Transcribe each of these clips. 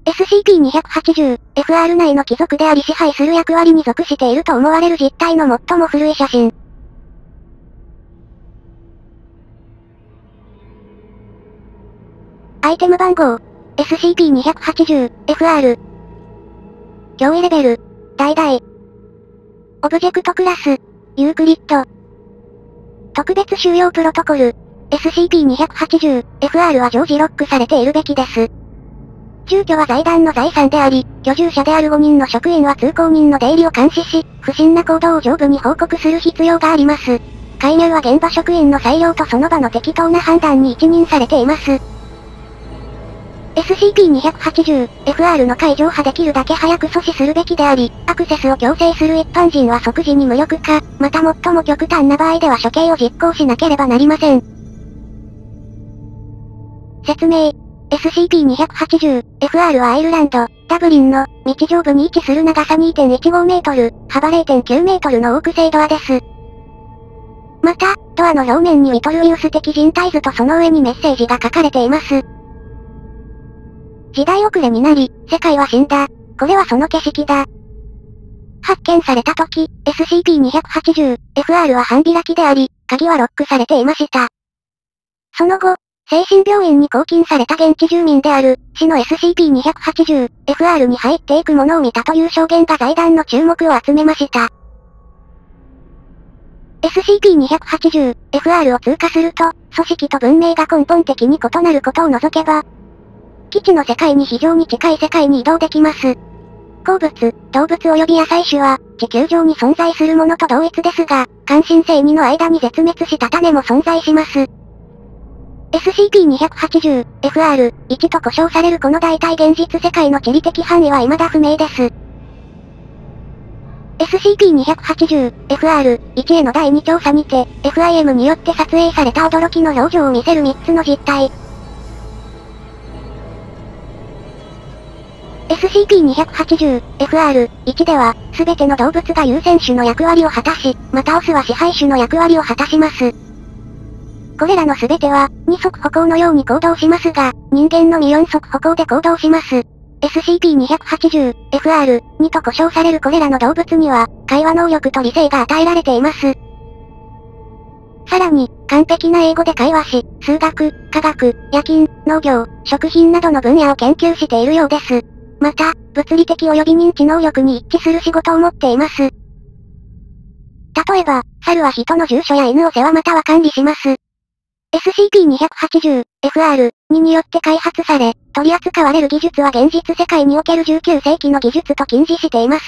SCP-280、FR 内の貴族であり支配する役割に属していると思われる実体の最も古い写真。アイテム番号、SCP-280-FR。脅威レベル、大々。オブジェクトクラス、ユークリッド。特別収容プロトコル、SCP-280-FR は常時ロックされているべきです。住居は財団の財産であり、居住者である5人の職員は通行人の出入りを監視し、不審な行動を上部に報告する必要があります。介入は現場職員の裁量とその場の適当な判断に一任されています。SCP-280-FR の解除はできるだけ早く阻止するべきであり、アクセスを強制する一般人は即時に無力化、また最も極端な場合では処刑を実行しなければなりません。説明。SCP-280-FR はアイルランド、ダブリンの道上部に位置する長さ 2.15 メートル、幅 0.9 メートルのオーク製ドアです。また、ドアの表面にビトルイウス的人体図とその上にメッセージが書かれています。時代遅れになり、世界は死んだ。これはその景色だ。発見された時、SCP-280-FR は半開きであり、鍵はロックされていました。その後、精神病院に拘禁された現地住民である、市の SCP-280-FR に入っていくものを見たという証言が財団の注目を集めました。SCP-280-FR を通過すると、組織と文明が根本的に異なることを除けば、基地の世界に非常に近い世界に移動できます。鉱物、動物及び野菜種は、地球上に存在するものと同一ですが、感新世2の間に絶滅した種も存在します。SCP-280-FR1 と呼称されるこの大体現実世界の地理的範囲は未だ不明です。SCP-280-FR1 への第2調査にて、FIM によって撮影された驚きの表情を見せる3つの実態。SCP-280-FR1 では、すべての動物が優先種の役割を果たし、またオスは支配種の役割を果たします。これらのすべては、二足歩行のように行動しますが、人間のみ四足歩行で行動します。SCP-280-FR2 と呼称されるこれらの動物には、会話能力と理性が与えられています。さらに、完璧な英語で会話し、数学、科学、夜勤、農業、食品などの分野を研究しているようです。また、物理的及び認知能力に一致する仕事を持っています。例えば、猿は人の住所や犬を世話または管理します。SCP-280-FR2 によって開発され、取り扱われる技術は現実世界における19世紀の技術と禁じしています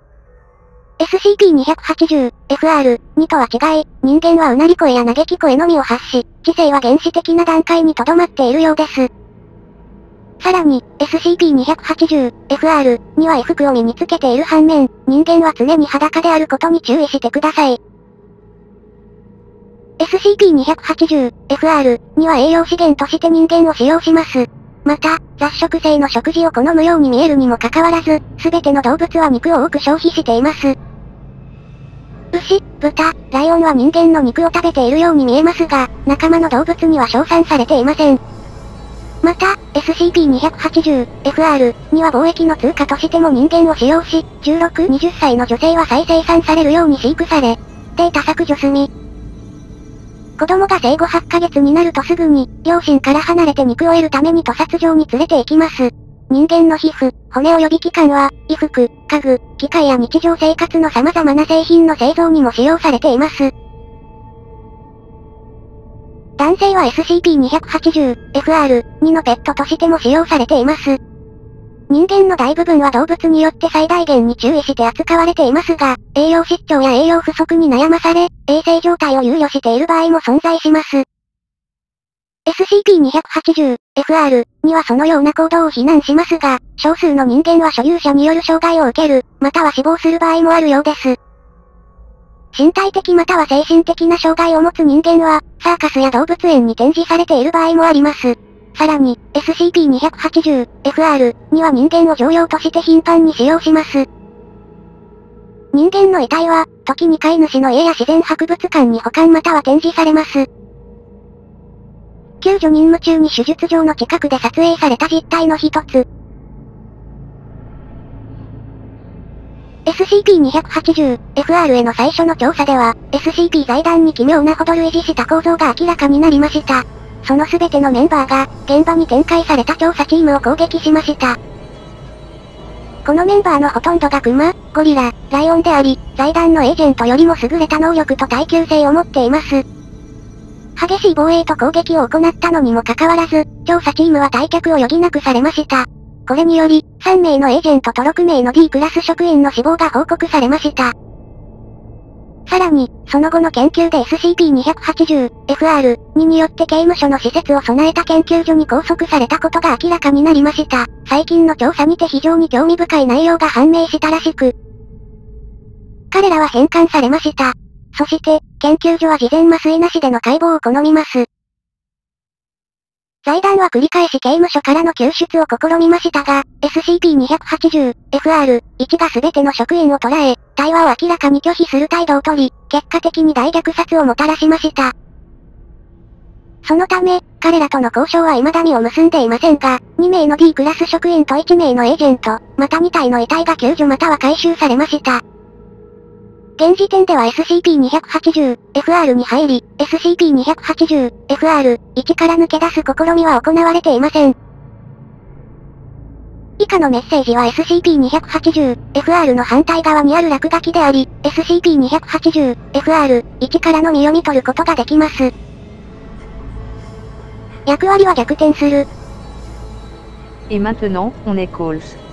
。SCP-280-FR2 とは違い、人間はうなり声や嘆き声のみを発し、知性は原始的な段階にとどまっているようです。さらに、SCP-280-FR2 は衣服を身につけている反面、人間は常に裸であることに注意してください。SCP-280-FR2 は栄養資源として人間を使用します。また、雑食性の食事を好むように見えるにもかかわらず、すべての動物は肉を多く消費しています。牛、豚、ライオンは人間の肉を食べているように見えますが、仲間の動物には称賛されていません。また、SCP-280-FR2 は貿易の通貨としても人間を使用し、16、20歳の女性は再生産されるように飼育され、データ削除済み。子供が生後8ヶ月になるとすぐに、両親から離れて肉を得るために屠殺場に連れて行きます。人間の皮膚、骨及び器官は、衣服、家具、機械や日常生活の様々な製品の製造にも使用されています。男性は SCP-280-FR2 のペットとしても使用されています。人間の大部分は動物によって最大限に注意して扱われていますが、栄養失調や栄養不足に悩まされ、衛生状態を憂慮している場合も存在します。SCP-280-FR2 はそのような行動を非難しますが、少数の人間は所有者による障害を受ける、または死亡する場合もあるようです。身体的または精神的な障害を持つ人間は、サーカスや動物園に展示されている場合もあります。さらに、SCP-280-FR2 は人間を常用として頻繁に使用します。人間の遺体は、時に飼い主の家や自然博物館に保管または展示されます。救助任務中に手術場の近くで撮影された実態の一つ。 SCP-280-FR への最初の調査では、SCP 財団に奇妙なほど類似した構造が明らかになりました。その全てのメンバーが、現場に展開された調査チームを攻撃しました。このメンバーのほとんどがクマ、ゴリラ、ライオンであり、財団のエージェントよりも優れた能力と耐久性を持っています。激しい防衛と攻撃を行ったのにもかかわらず、調査チームは退却を余儀なくされました。これにより、3名のエージェントと6名の D クラス職員の死亡が報告されました。さらに、その後の研究で SCP-280-FR2 によって刑務所の施設を備えた研究所に拘束されたことが明らかになりました。最近の調査にて非常に興味深い内容が判明したらしく、彼らは返還されました。そして、研究所は事前麻酔なしでの解剖を好みます。財団は繰り返し刑務所からの救出を試みましたが、SCP-280-FR1 が全ての職員を捕らえ、対話を明らかに拒否する態度をとり、結果的に大虐殺をもたらしました。そのため、彼らとの交渉は未だ実を結んでいませんが、2名の D クラス職員と1名のエージェント、また2体の遺体が救助または回収されました。現時点では SCP-280-FR に入り、SCP-280-FR1 から抜け出す試みは行われていません。以下のメッセージは SCP-280-FR の反対側にある落書きであり、SCP-280-FR1 からのみ読み取ることができます。役割は逆転する。 Et maintenant, on est calls.